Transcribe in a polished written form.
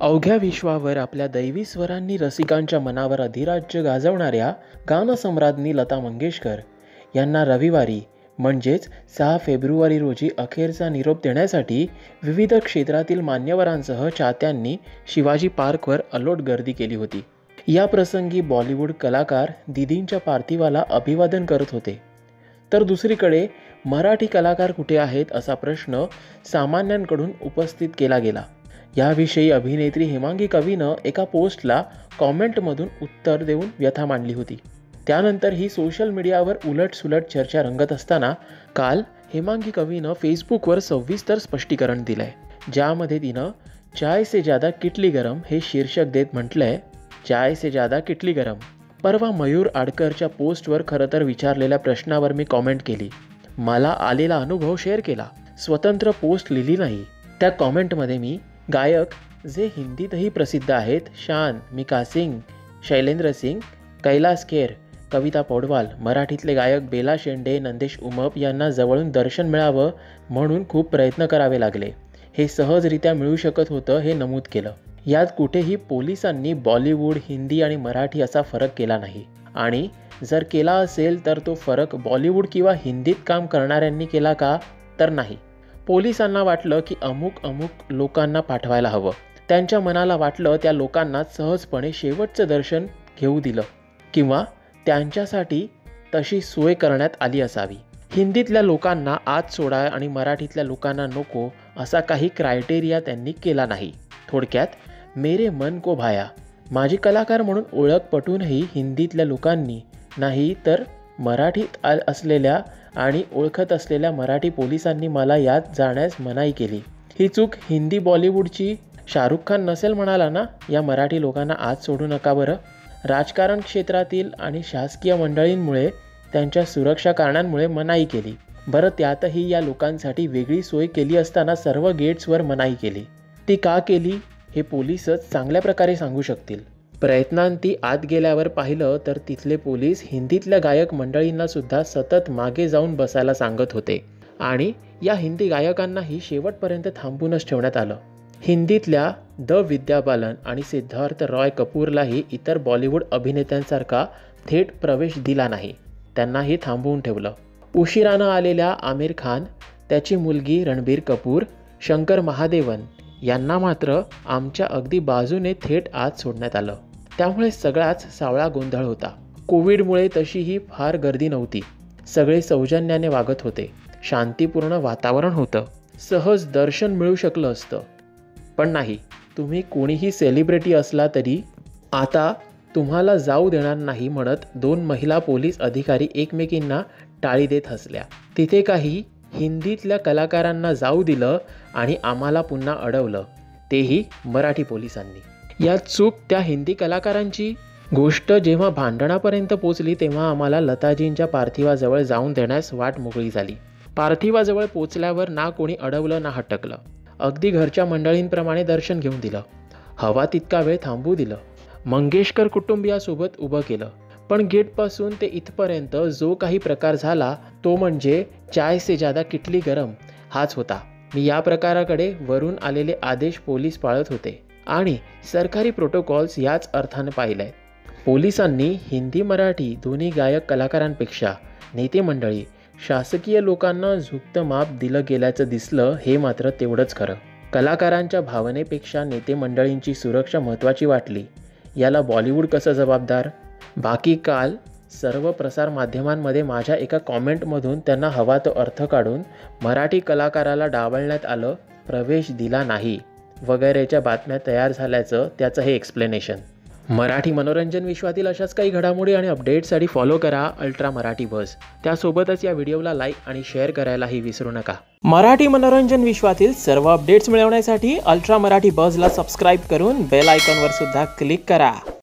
अवघ्या विश्वावर आपल्या दैवी स्वरांनी रसिकांच्या मनावर अधिराज्य गाजवणाऱ्या गानसम्राज्ञी लता मंगेशकर यांना रविवारी म्हणजेच 6 फेब्रुवारी रोजी अखेरचा निरोप देण्यासाठी विविध क्षेत्रातील मान्यवरांसह चाहत्यांनी शिवाजी पार्कवर अलोट गर्दी केली होती। या प्रसंगी बॉलिवूड कलाकार दीदींच्या पार्थिवाला अभिवादन करत होते, तर दुसरीकडे मराठी कलाकार कुठे आहेत असा प्रश्न सामान्यांकडून उपस्थित केला गेला। याविषयी अभिनेत्री हेमांगी कवीनं एका पोस्टला कॉमेंटमधून उत्तर देऊन व्यथा मांडली होती। त्यानंतर ही सोशल मीडियावर उलटसुलट चर्चा रंगत असताना काल हेमांगी कवीनं फेसबुकवर सविस्तर स्पष्टीकरण दिलंय, ज्यामध्ये तिनं चाय से ज़्यादा किटली गरम हे शीर्षक देत म्हटलंय, चाय से ज़्यादा किटली गरम। परवा मयूर आडकरच्या पोस्टवर खरं तर विचारलेल्या प्रश्नावर मी कॉमेंट केली, मला आलेला अनुभव शेअर केला, स्वतंत्र पोस्ट लिहिली नाही। त्या कॉमेंटमध्ये मी गायक जे हिंदीतही प्रसिद्ध आहेत, शान, मिका सिंग, शैलेंद्र सिंग, कैलास खेर, कविता पौडवाल, मराठीतले गायक बेला शेंडे, नंदेश उमप यांना जवळून दर्शन मिळावं म्हणून खूप प्रयत्न करावे लागले, हे सहजरित्या मिळू शकत होतं हे नमूद केलं। यात कुठेही पोलिसांनी बॉलिवूड, हिंदी आणि मराठी असा फरक केला नाही, आणि जर केला असेल तर तो फरक बॉलिवूड किंवा हिंदीत काम करणाऱ्यांनी केला का, तर नाही। पोलिसांना वाटलं की अमुक लोकांना पाठवायला हवं, त्यांच्या मनाला वाटलं त्या लोकांना सहजपणे शेवटचं दर्शन घेऊ दिलं, किंवा त्यांच्यासाठी तशी सोय करण्यात आली असावी। हिंदीतल्या लोकांना आत सोडा आणि मराठीतल्या लोकांना नको असा काही क्रायटेरिया त्यांनी केला नाही। थोडक्यात मेरे मन को भाया, माझी कलाकार म्हणून ओळख पटूनही हिंदीतल्या लोकांनी नाही तर मराठीत असलेल्या आणि ओळखत असलेल्या मराठी पोलिसांनी मला यात जाण्यास मनाई केली। ही चूक हिंदी बॉलिवूडची। शाहरुख खान नसेल म्हणाला ना, या मराठी लोकांना आत सोडू नका बरं। राजकारण क्षेत्रातील आणि शासकीय मंडळींमुळे त्यांच्या सुरक्षा कारणांमुळे मनाई केली बरं, त्यातही या लोकांसाठी वेगळी सोय केली असताना सर्व गेट्सवर मनाई केली। ती का केली हे पोलीसच चांगल्या प्रकारे सांगू शकतील। प्रयत्नांती आत गेल्यावर पाहिलं तर तिथले पोलीस हिंदीतल्या गायक मंडळींना सुद्धा सतत मागे जाऊन बसायला सांगत होते, आणि या हिंदी गायकांनाही शेवटपर्यंत थांबूनच ठेवण्यात आलं। हिंदीतल्या द विद्या बालन आणि सिद्धार्थ रॉय कपूरलाही इतर बॉलिवूड अभिनेत्यांसारखा थेट प्रवेश दिला नाही, त्यांनाही थांबवून ठेवलं। उशिरानं आलेल्या आमिर खान, त्याची मुलगी रणबीर कपूर, शंकर महादेवन यांना मात्र आमच्या अगदी बाजूने थेट आत सोडण्यात आलं। त्यामुळे सगळाच सावळा गोंधळ होता। कोविडमुळे तशीही फार गर्दी नव्हती, सगळे सौजन्याने वागत होते, शांतीपूर्ण वातावरण होतं, सहज दर्शन मिळू शकलं असतं। पण नाही, तुम्ही कोणीही सेलिब्रिटी असला तरी आता तुम्हाला जाऊ देणार नाही म्हणत 2 महिला पोलीस अधिकारी एकमेकींना टाळी देत हसल्या। तिथे काही हिंदीतल्या कलाकारांना जाऊ दिलं आणि आम्हाला पुन्हा अडवलं, तेही मराठी पोलिसांनी। यात चूक त्या हिंदी कलाकारांची। गोष्ट जेव्हा भांडणापर्यंत पोचली तेव्हा आम्हाला लताजींच्या पार्थिवाजवळ जाऊन देण्यास वाट मोकळी झाली। पार्थिवाजवळ पोचल्यावर ना कोणी अडवलं ना हटकलं, अगदी घरच्या मंडळींप्रमाणे दर्शन घेऊन दिलं, हवा तितका वेळ थांबू दिलं, मंगेशकर कुटुंबियासोबत उभं केलं। पण गेटपासून ते इथपर्यंत जो काही प्रकार झाला तो म्हणजे चाय से ज़्यादा किटली गरम हाच होता। मी या प्रकाराकडे वरून आलेले आदेश पोलीस पाळत होते आणि सरकारी प्रोटोकॉल्स याच अर्थाने पाहिलंय। पोलिसांनी हिंदी मराठी दोन्ही गायक कलाकारांपेक्षा नेते मंडळी, शासकीय लोकांना झुकतं माप दिलं गेल्याचं दिसलं, हे मात्र तेवढंच खरं। कलाकारांच्या भावनेपेक्षा नेते मंडळींची सुरक्षा महत्त्वाची वाटली, याला बॉलिवूड कसं जबाबदार? बाकी काल सर्व प्रसारमाध्यमांमध्ये माझ्या एका कॉमेंटमधून त्यांना हवा तो अर्थ काढून मराठी कलाकाराला डावलण्यात आलं, प्रवेश दिला नाही वगैरेच्या बातम्या तयार झाल्याचं त्याचं हे एक्सप्लेनेशन। मराठी मनोरंजन विश्वातील अशाच काही घडामोडी आणि अपडेट्ससाठी फॉलो करा अल्ट्रा मराठी बझ। त्यासोबतच या व्हिडिओला लाईक आणि शेअर करायलाही विसरू नका। मराठी मनोरंजन विश्वातील सर्व अपडेट्स मिळवण्यासाठी अल्ट्रा मराठी बझला सबस्क्राईब करून बेल आयकॉनवर सुद्धा क्लिक करा।